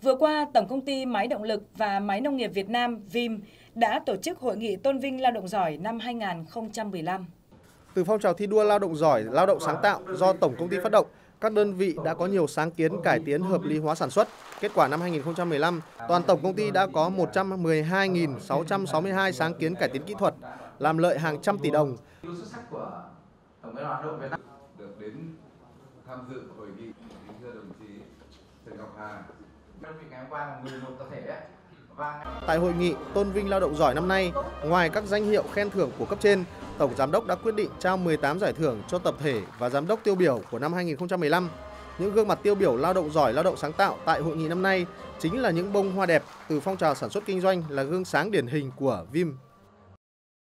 Vừa qua, Tổng công ty Máy động lực và Máy nông nghiệp Việt Nam VIM đã tổ chức hội nghị tôn vinh lao động giỏi năm 2015. Từ phong trào thi đua lao động giỏi, lao động sáng tạo do Tổng công ty phát động, các đơn vị đã có nhiều sáng kiến cải tiến hợp lý hóa sản xuất. Kết quả năm 2015, toàn tổng công ty đã có 112.662 sáng kiến cải tiến kỹ thuật, làm lợi hàng trăm tỷ đồng. Được đến tham dự hội nghị, thưa đồng chí Trần Ngọc Hà. Tại hội nghị tôn vinh lao động giỏi năm nay, ngoài các danh hiệu khen thưởng của cấp trên, Tổng Giám đốc đã quyết định trao 18 giải thưởng cho tập thể và giám đốc tiêu biểu của năm 2015. Những gương mặt tiêu biểu lao động giỏi, lao động sáng tạo tại hội nghị năm nay chính là những bông hoa đẹp từ phong trào sản xuất kinh doanh, là gương sáng điển hình của VIM.